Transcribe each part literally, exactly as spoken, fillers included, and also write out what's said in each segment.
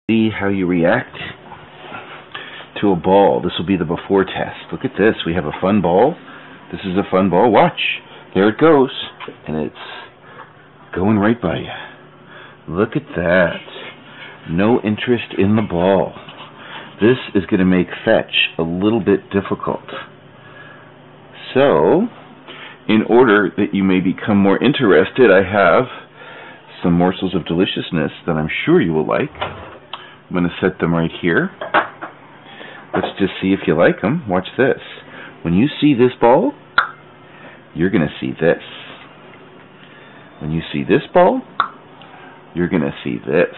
See how you react to a ball. This will be the before test. Look at this. We have a fun ball. This is a fun ball. Watch. There it goes. And it's going right by you. Look at that. No interest in the ball. This is going to make fetch a little bit difficult. So, in order that you may become more interested, I have some morsels of deliciousness that I'm sure you will like. I'm going to set them right here. Let's just see if you like them. Watch this. When you see this ball, you're going to see this. When you see this ball, you're going to see this.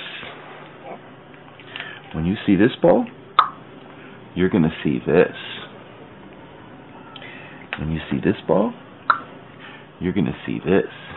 When you see this ball, you're going to see this. When you see this ball, you're going to see this.